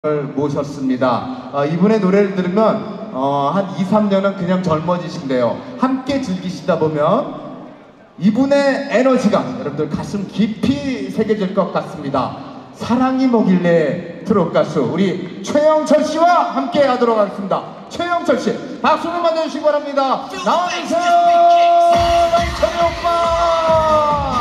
모셨습니다. 이분의 노래를 들으면 한 2, 3년은 그냥 젊어지신대요. 함께 즐기시다 보면 이분의 에너지가 여러분들 가슴 깊이 새겨질 것 같습니다. 사랑이 뭐길래 트롯 가수 우리 최영철 씨와 함께 하도록 하겠습니다. 최영철 씨 박수를 맞아주시기 바랍니다. 나와주세요, 영철이 오빠.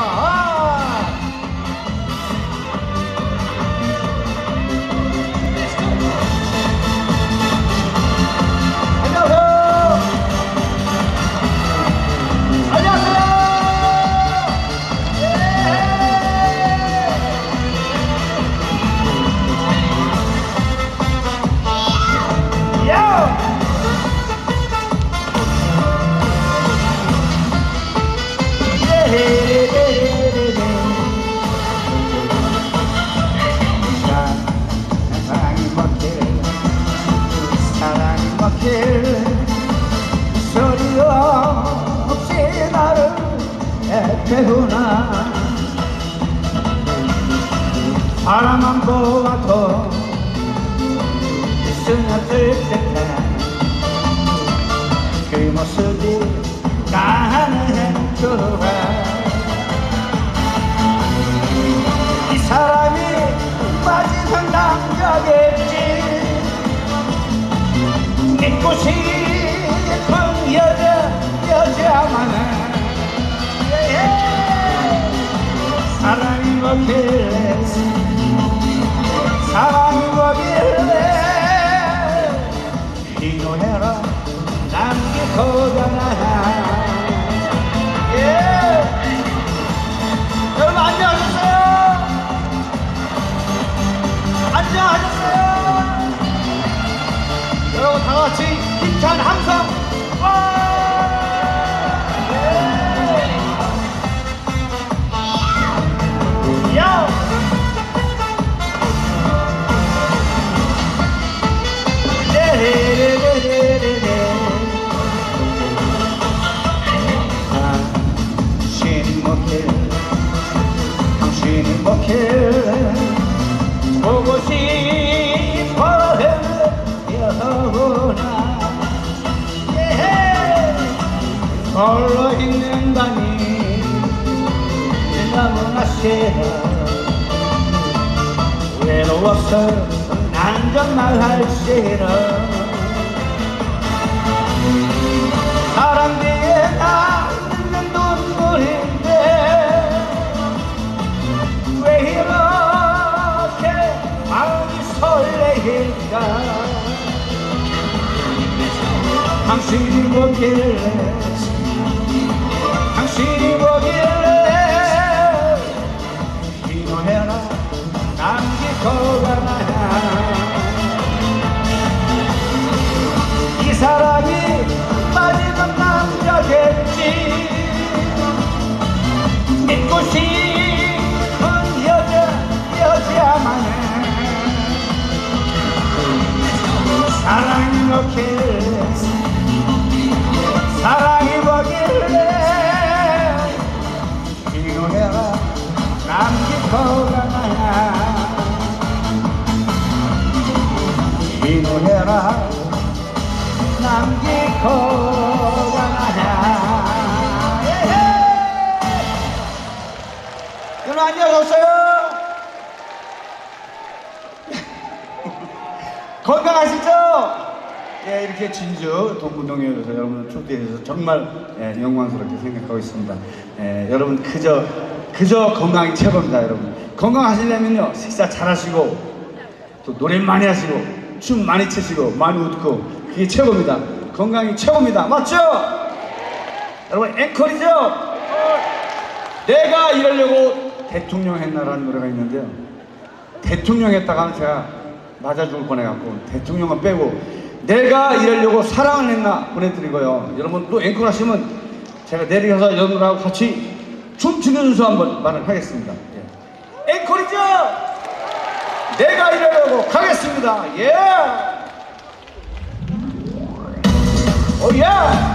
소리 없이 나를 태우나 바라만 보아도 스며들 듯한 그 모습이 나는 좋아. 이 사람이 마지막 남자겠지. 믿고 싶은 여자만은 사랑이 뭐길래 사랑이 뭐길래 이 노래로 남기고 가나. 여러분 안녕하셨어요? 안녕하셨어요? 여러분 다같이 힘찬 함성 야! 당신이 뭐길래 보고 싶어 여보나. 홀로 있는 밤이 너무나 싫어. 외로워서 난 정말 할 싫어. 사랑 뒤에 남는 눈물인데 왜 이렇게 마음이 설레일까. 당신이 뭐길래 당신이 뭐길래 이 노래나 남기고 가나. 이 사람이 마지막 남자겠지. 믿고 싶은 여자만은 사랑이 뭐길래 사랑이 뭐길래 이 노래가 남기고 가나. 이 노래가 남기고 가나. 여러분 안녕하셨어요? 건강하시죠? 예, 이렇게 진주 동구동에 오셔서 여러분을 초대해서 정말 영광스럽게 생각하고 있습니다. 여러분 그저 건강이 최고입니다. 여러분 건강하시려면요 식사 잘 하시고 또 노래 많이 하시고 춤 많이 추시고 많이 웃고 그게 최고입니다. 건강이 최고입니다. 맞죠? 여러분 앵콜이죠? 내가 이러려고 대통령 했나라는 노래가 있는데요, 대통령 했다가는 제가 맞아 죽을 뻔해갖고 대통령은 빼고 내가 이러려고 사랑을 했나 보내드리고요. 여러분 또 앵콜 하시면 제가 내려가서 여러분들하고 같이 춤추는 순서 한번 말하겠습니다. 앵콜이죠? 내가 이러려고 가겠습니다. 예! 오예!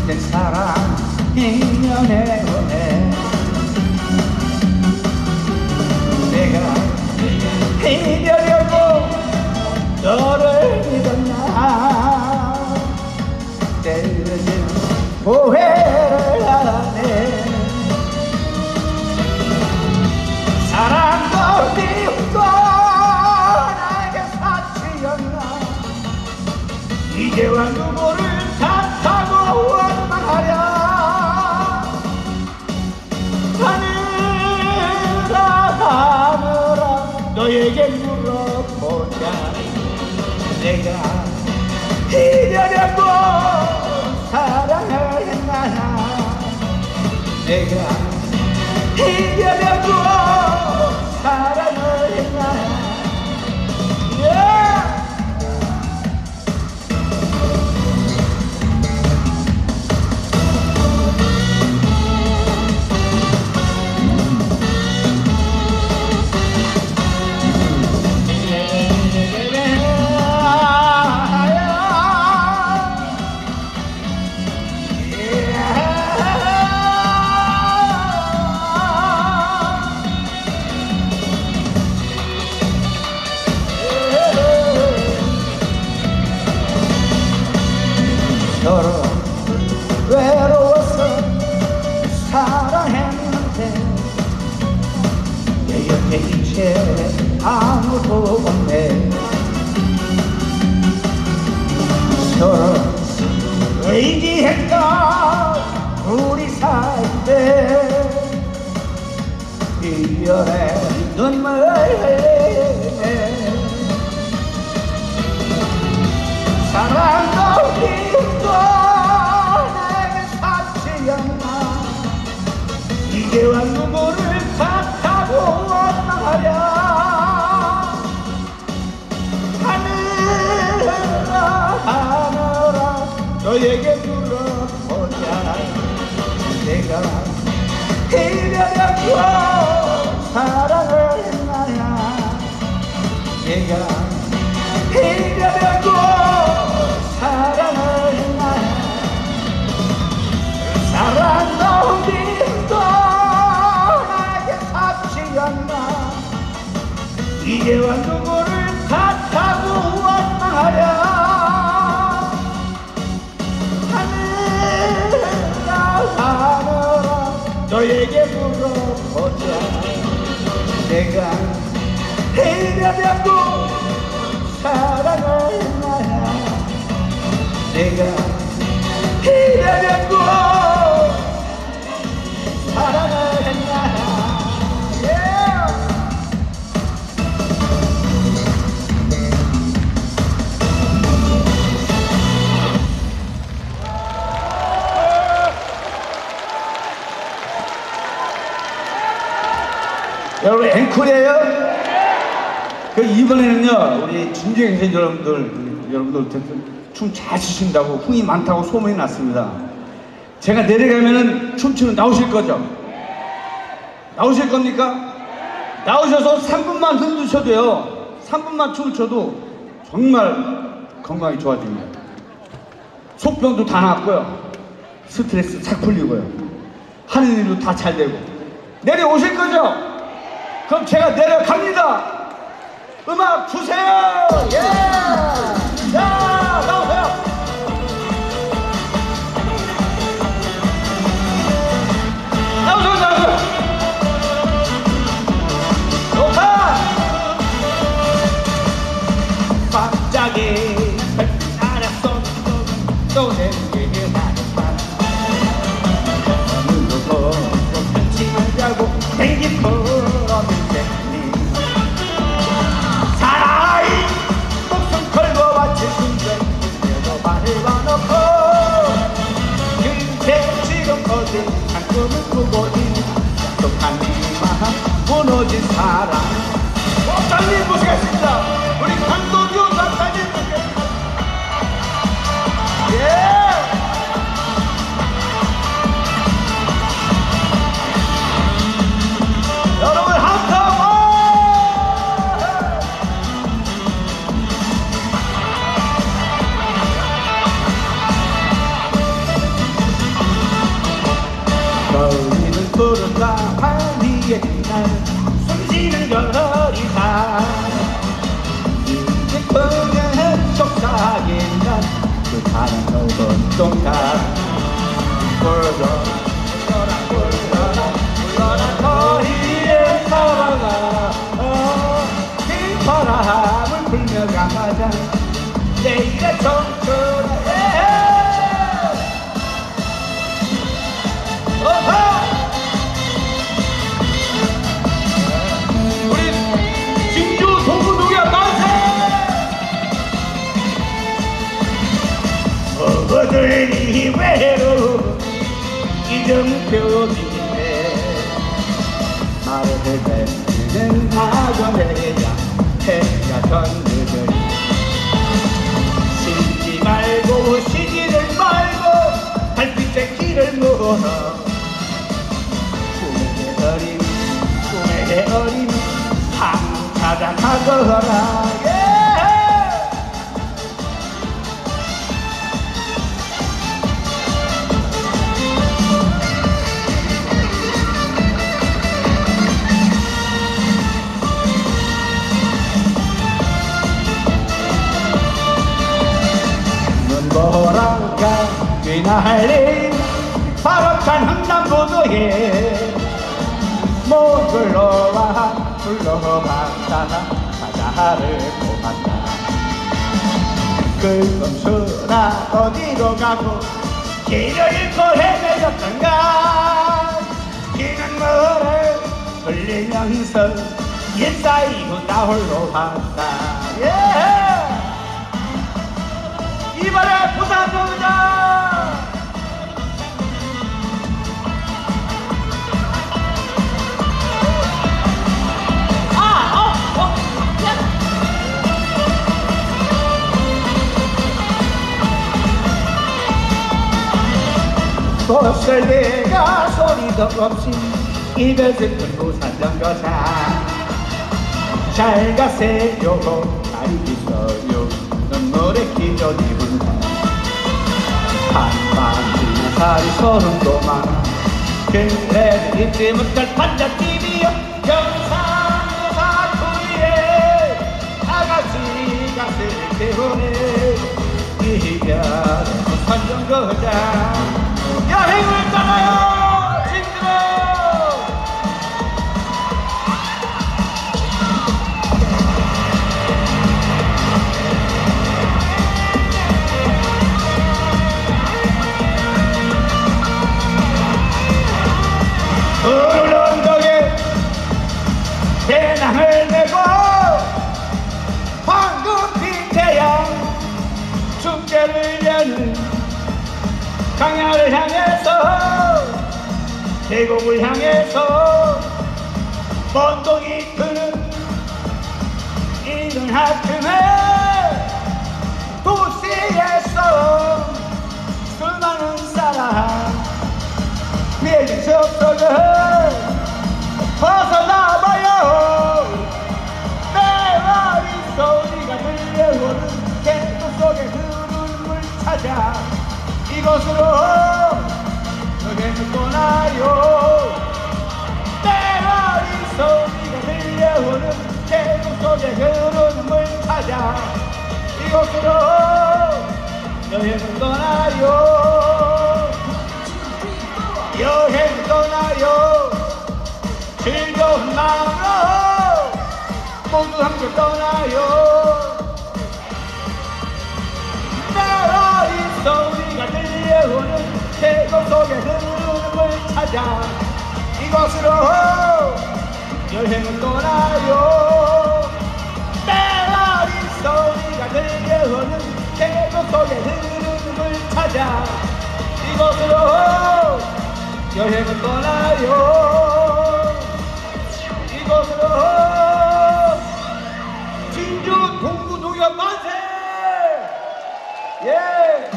된 사랑 인연의 원해 내가 이별이었고 너를 믿었나 때려진 오해를 하네 사랑도 미움도 나에게 사치였나 이제와 누구를 탓하고 원망하랴 하늘아 너에게 물어보자 내가 이별하고 사랑을 했나 내가 이별하고 사랑을 했나 서로 외로워서 사랑했는데 내 옆에 이제 아무도 없네 서로 의지했던 우리 사이인데 이별의 눈물 흘리네 사랑도 미움도 내게 사치였나 이제와 누구를 탓하고 원망하랴 하늘아 너에게 물어보자 내가 이별하고 사랑을 했나야 내가 이별하고 사랑을 했나 사랑도 믿도 나에게 사치였나 이제와 누구를 탓하고 원망하랴 하늘아 너에게 물어보자 내가 이별하고 사랑을 했나야 내가 이별하고 사랑을 했나야 여러분 앵콜이에요? 그 이번에는요 우리 진주행신 여러분들 춤 잘 추신다고 흥이 많다고 소문이 났습니다. 제가 내려가면은 춤추는 나오실 거죠? 나오실 겁니까? 나오셔서 3분만 흔드셔도요 3분만 춤을 춰도 정말 건강이 좋아집니다. 속병도 다 나았고요 스트레스 싹 풀리고요 하는 일도 다 잘 되고 내려오실 거죠? 그럼 제가 내려갑니다. 음악 주세요. 예. 자, 나오세요. 나오세요. 좋다. 갑자기 별빛 알았어. 또 내게 나타나. 오늘도 눈치만 자고 생긴 풀어는데 사나이 목숨 걸고 바칠 순간 그대로 발을 봐놓고 그대 지금 어디 한 꿈을 꾸고 있는 약속한 이 마음 무너진 사랑 목사님 모시겠습니다. 우리 강도주 박사님 모시겠습니다. 예. 여러분 한타워 위에 빛나는 숨쉬는 별이다. 풍년은 속삭이는 그 가는 넓은 동산. 불러라 거리에 살아가. 휘파람을 불며 가자. 내일의 청춘에 우리 진주 동구동이야 만세! 어들이 외로운 이정표인데 말을 뱉는 악어내야 해가 전그들 쉬지 말고 쉬지를 말고 달빛의 길을 물어 꿈의 어린 항 찾아가거라. 눈보라가 휘날린 바람찬 흥남고도에 목을 놓아 불러봤다. 바다를 보았다. 그것으나 어디로 가고 길을 잃고 헤매졌던가. 기는 물을 흘리면서 옛사이고 나 홀로 왔다. 이번에 부산 정자 못살대가 소리도 없이 입에 듣는 부산 정거장. 잘 가세요 잘 있어요 눈물에 기저귀 불다. 한밤 지나 살이 소름도 많아. 그래 잊지 못할 판자TV여 경상도 사투리에 아가씨가 쓸 때문에 이별의 부산 정거장. 여행을 떠나요 진주로. 푸른 언덕에 배낭을 메고 황금빛 태양 축제를 여는 강야를 향해서 계곡을 향해서 번동이 트는 이른 아침에 도시에서 수많은 사람 밀린 숲속을 벗어나봐요. 내 머릿소리가 들려오는 계곡 속의 흐름을 찾아 이곳으로 여행을 떠나요. 내 머릿소리가 들려오는 계곡 속의 흐름을 찾아 이곳으로 여행을 떠나요. 여행을 떠나요. 즐거운 마음으로 모두 함께 떠나요. 내 머릿소리가 들려오는 계곡 속의 흐름을 찾아 이곳으로 여행을 떠나요. 내 머릿소리가 들려오는 계곡 속의 흐름을 찾아 이곳으로 여행을 떠나요. 이곳으로 진주 동구동역 만세. 예.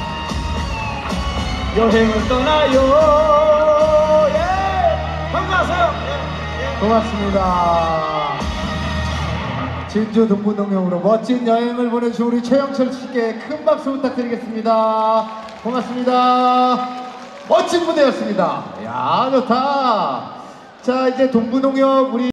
여행을 떠나요. 예. 건강하세요. 예. 고맙습니다. 진주 동부동역으로 멋진 여행을 보내주신 우리 최영철 씨께 큰 박수 부탁드리겠습니다. 고맙습니다. 멋진 무대였습니다. 야, 좋다. 자, 이제 동부농협 우리